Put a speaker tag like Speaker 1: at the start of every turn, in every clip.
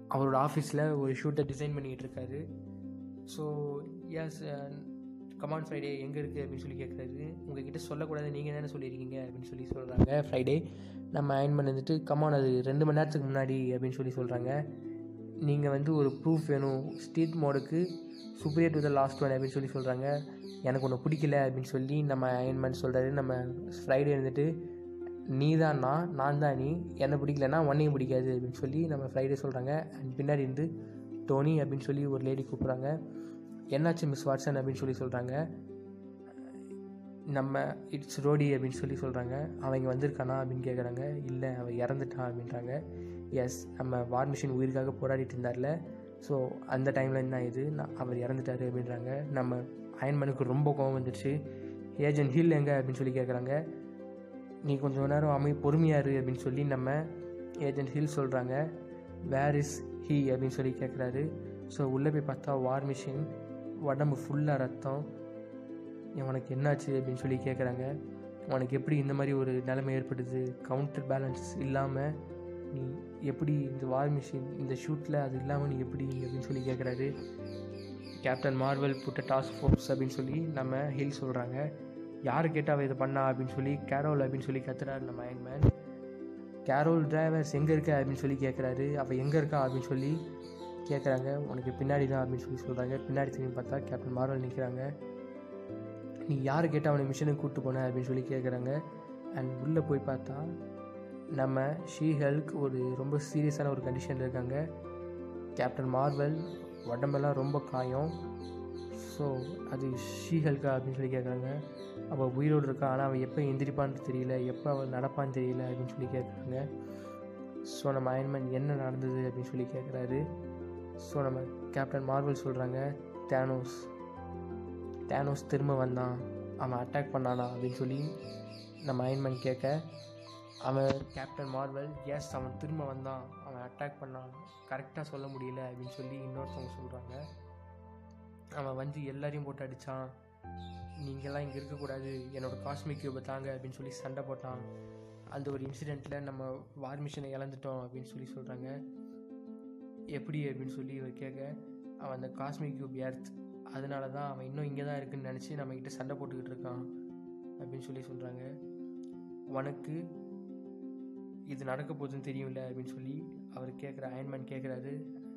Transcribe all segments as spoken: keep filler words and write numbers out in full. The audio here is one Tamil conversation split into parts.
Speaker 1: அவரோட ஆஃபீஸில் ஒரு ஷூட்டை டிசைன் பண்ணிக்கிட்டு இருக்காரு. ஸோ எஸ் கமான் ஃப்ரைடே எங்கே இருக்குது அப்படின்னு சொல்லி கேட்குறாரு. உங்ககிட்ட சொல்லக்கூடாது, நீங்கள் தானே சொல்லியிருக்கீங்க அப்படின்னு சொல்லி சொல்கிறாங்க ஃப்ரைடே. நம்ம அயன்மேன் வந்துட்டு கமான் அது ரெண்டு மணி நேரத்துக்கு முன்னாடி அப்படின்னு சொல்லி சொல்கிறாங்க. நீங்கள் வந்து ஒரு ப்ரூஃப் வேணும், ஸ்ட்ரீட் மோடுக்கு superior to the last one அப்படின்னு சொல்லி சொல்கிறாங்க. எனக்கு ஒன்று பிடிக்கல அப்படின்னு சொல்லி நம்ம அயன்மேன் சொல்கிறாரு. நம்ம ஃப்ரைடே இருந்துட்டு நீ தான் நான் நான் தான் நீ, என்னை பிடிக்கலன்னா ஒன்னையும் பிடிக்காது அப்படின்னு சொல்லி நம்ம ஃப்ரைடே சொல்கிறாங்க. அண்ட் பின்னாடி இருந்து டோனி அப்படின்னு சொல்லி ஒரு லேடி கூப்பிட்றாங்க. என்னாச்சு மிஸ் வாட்சன் அப்படின்னு சொல்லி சொல்கிறாங்க. நம்ம இட்ஸ் ரோடி அப்படின்னு சொல்லி சொல்கிறாங்க. அவங்க வந்திருக்கானா அப்படின்னு கேட்குறாங்க. இல்லை அவன் இறந்துட்டான் அப்படின்றாங்க. எஸ் நம்ம வார் மிஷின் உயிருக்காக போராடிட்டு இருந்தார்ல, ஸோ அந்த டைமில் என்ன இது நான் அவர் இறந்துட்டார் அப்படின்றாங்க. நம்ம அயன்மேனுக்கு ரொம்ப கோவம் வந்துடுச்சு. ஏஜென்ட் ஹில் எங்கே அப்படின்னு சொல்லி கேட்குறாங்க. நீ கொஞ்சம் நேரம் அமை பொறுமையாக இரு அப்படின்னு சொல்லி நம்ம ஏஜென்ட் ஹில் சொல்கிறாங்க. வேர் இஸ் ஹீ அப்படின்னு சொல்லி கேட்குறாரு. ஸோ உள்ளே போய் பார்த்தா வார் மிஷின் உடம்பு ஃபுல்லாக ரத்தம். உனக்கு என்னாச்சு அப்படின்னு சொல்லி கேட்குறாங்க. உனக்கு எப்படி இந்த மாதிரி ஒரு நிலைமை ஏற்படுது, கவுண்டர் பேலன்ஸ் இல்லாமல் நீ எப்படி இந்த வார் மிஷின் இந்த ஷூட்டில் அது இல்லாமல் நீ எப்படி அப்படின்னு சொல்லி கேட்குறாரு. கேப்டன் மார்வல் புட்ட டாஸ்க் ஃபோர்ஸ் அப்படின்னு சொல்லி நம்ம ஹில் சொல்கிறாங்க. யார் கேட்டால் இதை பண்ணா அப்படின்னு சொல்லி கேரோல் அப்படின்னு சொல்லி கத்துறாரு நம்ம அயன்மேன். கேரோல் டிரைவர்ஸ் எங்கே இருக்க அப்படின்னு சொல்லி கேட்குறாரு. அவள் எங்கே இருக்கா அப்படின்னு சொல்லி கேட்குறாங்க. உனக்கு பின்னாடி தான் அப்படின்னு சொல்லி சொல்கிறாங்க. பின்னாடி திரும்பி பார்த்தா கேப்டன் மார்வல் நிற்கிறாங்க. நீ யார் கேட்டால் அவனை மிஷனுக்கு கூப்பிட்டு போன அப்படின்னு சொல்லி கேட்குறாங்க. அண்ட் உள்ளே போய் பார்த்தா நம்ம ஷீ ஹல்க் ஒரு ரொம்ப சீரியஸான ஒரு கண்டிஷனில் இருக்காங்க. கேப்டன் மார்வல் உடம்பெல்லாம் ரொம்ப காயம். ஸோ அது ஷீ ஹல்கா அப்படின்னு சொல்லி கேட்குறாங்க. அவள் உயிரோடு இருக்கா, ஆனால் அவள் எப்போ எந்திரிப்பான்னு தெரியல, எப்போ அவள் நடப்பான்னு தெரியல அப்படின்னு சொல்லி கேட்குறாங்க. ஸோ நம்ம அயன்மேன் என்ன நடந்தது அப்படின்னு சொல்லி கேட்குறாரு. ஸோ நம்ம கேப்டன் மார்வல் சொல்கிறாங்க, தேனோஸ் தேனோஸ் திரும்ப வந்தான், அவன் அட்டாக் பண்ணானா அப்படின்னு சொல்லி நம்ம அயன்மேன் கேட்க, அவன் கேப்டன் மார்வல் எஸ் அவன் திரும்ப வந்தான், அவன் அட்டாக் பண்ணான், கரெக்டாக சொல்ல முடியல அப்படின்னு சொல்லி இன்னொருத்தவங்க சொல்கிறாங்க. அவன் வந்து எல்லாரையும் போட்டு அடித்தான், நீங்கள்லாம் இங்கே இருக்கக்கூடாது, என்னோடய காஸ்மிக் கியூபை தாங்க அப்படின்னு சொல்லி சண்டை போட்டான். அந்த ஒரு இன்சிடெண்ட்டில் நம்ம வார் மிஷனை இழந்துட்டோம் அப்படின்னு சொல்லி சொல்கிறாங்க. எப்படி அப்படின்னு சொல்லி இவர் கேட்க, அவன் அந்த காஸ்மிக் கியூப் எர்த், அதனால தான் அவன் இன்னும் இங்கே தான் இருக்குன்னு நினச்சி நம்மக்கிட்ட சண்டை போட்டுக்கிட்டு இருக்கான் அப்படின்னு சொல்லி சொல்கிறாங்க. உனக்கு இது நடக்க போகுதுன்னு தெரியும்ல அப்படின்னு சொல்லி அவர் கேட்குற அயன்மேன் கேட்குறாரு.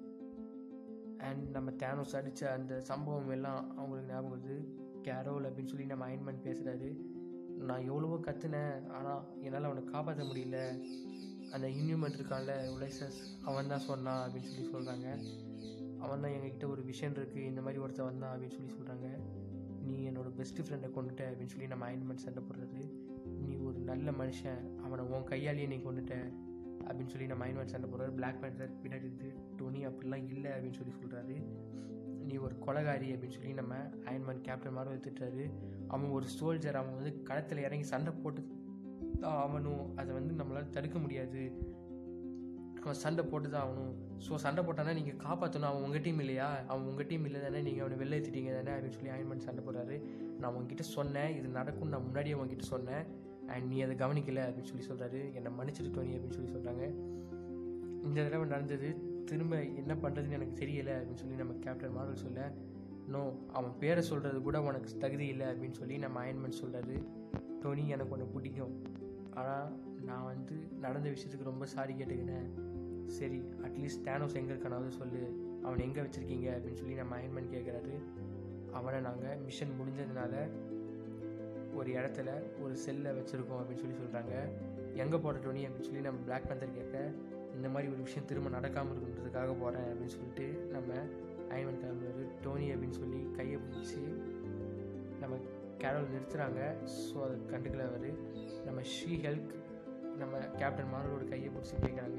Speaker 1: அண்ட் நம்ம தேனோஸ் அடித்த அந்த சம்பவம் எல்லாம் அவங்களுக்கு ஞாபகம் வருது. கேரோல் அப்படின்னு சொல்லி நம்ம அயன்மேன் பேசுகிறாரு. நான் எவ்வளவோ கற்றுனேன், ஆனால் என்னால் அவனை காப்பாற்ற முடியல, அந்த இன்ஹியூமன் இருக்கான்ல உலைசஸ், அவன் தான் சொன்னான் அப்படின்னு சொல்லி சொல்கிறாங்க. அவன் தான் எங்ககிட்ட ஒரு விஷயம் இருக்குது, இந்த மாதிரி ஒருத்தர் வந்தான் அப்படின்னு சொல்லி சொல்கிறாங்க. நீ என்னோடய பெஸ்ட்டு ஃப்ரெண்டை கொண்டுட்ட அப்படின்னு சொல்லி நம்ம அயன்மேன் சண்டை போடுறது. நீ ஒரு நல்ல மனுஷன், அவனை உன் கையாலேயே நீ கொண்டுட்ட அப்படின்னு சொல்லி நம்ம அயன்மேன் சண்டை போடுறாரு. பிளாக் பேந்தர் பின்னாடி இருந்து டோனி அப்படிலாம் இல்லை அப்படின்னு சொல்லி சொல்கிறாரு. நீ ஒரு கொலகாரி அப்படின்னு சொல்லி நம்ம அயன்மேன் கேப்டன் மார்வல் திட்டுறாரு. அவன் ஒரு சோல்ஜர், அவன் வந்து களத்தில் இறங்கி சண்டை போட்டு தான் ஆகணும், அதை வந்து நம்மளால் தடுக்க முடியாது, அவன் சண்டை போட்டு தான் ஆகணும். ஸோ சண்டை போட்டானா நீங்கள் காப்பாற்றணும், அவன் உங்கள் டீம் இல்லையா, அவன் உங்கள் டீம் இல்லை தானே, நீங்கள் அவனை வெளில ஏற்றிட்டீங்க தானே அப்படின்னு சொல்லி அயன்மேன் சண்டை போடுறாரு. நான் உங்ககிட்ட சொன்னேன் இது நடக்கும்னு, நான் முன்னாடியே உங்ககிட்ட சொன்னேன், அண்ட் நீ அதை கவனிக்கலை அப்படின்னு சொல்லி சொல்கிறாரு. என்னை மன்னிச்சிட்டு டோனி அப்படின்னு சொல்லி சொல்கிறாங்க. இந்த தடவை நடந்தது, திரும்ப என்ன பண்ணுறதுன்னு எனக்கு தெரியலை அப்படின்னு சொல்லி நம்ம கேப்டன் மார்வல் சொல்ல, நோ அவன் பேரை சொல்கிறது கூட உனக்கு தகுதி இல்லை அப்படின்னு சொல்லி நம்ம அயன்மேன் சொல்கிறாரு. டோனி எனக்கு ஒன்று பிடிக்கும், ஆனால் நான் வந்து நடந்த விஷயத்துக்கு ரொம்ப சாரி கேட்டுக்கினேன், சரி அட்லீஸ்ட் தேனோஸ் எங்கே இருக்கானாவது சொல்லு, அவனை எங்கே வச்சுருக்கீங்க அப்படின்னு சொல்லி நம்ம அயன்மேன் கேட்குறாரு. அவனை நாங்கள் மிஷன் முடிஞ்சதுனால ஒரு இடத்துல ஒரு செல்லை வச்சுருக்கோம் அப்படின்னு சொல்லி சொல்கிறாங்க. எங்கே போகிற டோனி அப்படின்னு சொல்லி நம்ம பிளாக் பேந்தர் கேட்க, இந்த மாதிரி ஒரு விஷயம் திரும்ப நடக்காமல் இருக்குன்றதுக்காக போகிறேன் அப்படின்னு சொல்லிட்டு நம்ம அயன்மேன் கிளம்புறாரு. டோனி அப்படின்னு சொல்லி கையை பிடிச்சி நம்ம கேரோல் நிறுத்துகிறாங்க. ஸோ அதை கண்டுக்கல அவர். நம்ம ஷீ ஹெல்க் நம்ம கேப்டன் மார்வலோட கையை பிடிச்சி கேட்குறாங்க,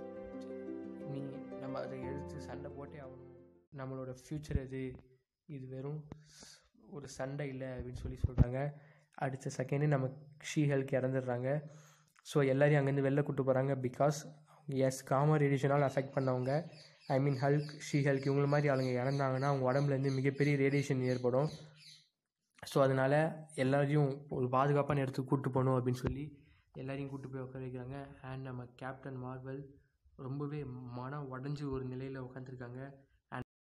Speaker 1: நீ நம்ம அதை எடுத்து சண்டை போட்டே ஆகணும், நம்மளோட ஃப்யூச்சர் எது, இது வெறும் ஒரு சண்டை இல்லை அப்படின்னு சொல்லி சொல்கிறாங்க. அடுத்த செகண்டு நம்ம ஷீ ஹெல்க் இறந்துடுறாங்க. ஸோ எல்லோரையும் அங்கேருந்து வெளில கூப்பிட்டு போகிறாங்க. பிகாஸ் எஸ் காமா ரேடியேஷனால் அஃபெக்ட் பண்ணவங்க, ஐ மீன் ஹல்க் ஷீ ஹெல்க் இவங்கள மாதிரி ஆளுங்க இறந்தாங்கன்னா அவங்க உடம்புலேருந்து மிகப்பெரிய ரேடியேஷன் ஏற்படும். ஸோ அதனால் எல்லோரையும் ஒரு பாதுகாப்பான இடத்துக்கு கூப்பிட்டு போகணும் அப்படின்னு சொல்லி எல்லோரையும் கூப்பிட்டு போய் உட்கார வைக்கிறாங்க. அண்ட் நம்ம கேப்டன் மார்வல் ரொம்பவே மனம் உடஞ்சி ஒரு நிலையில் உட்காந்துருக்காங்க.